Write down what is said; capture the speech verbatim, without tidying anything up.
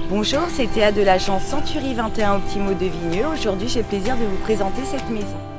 Bonjour, c'est Théa de l'agence Century vingt et un Optimo de Vigneux. Aujourd'hui, j'ai le plaisir de vous présenter cette maison.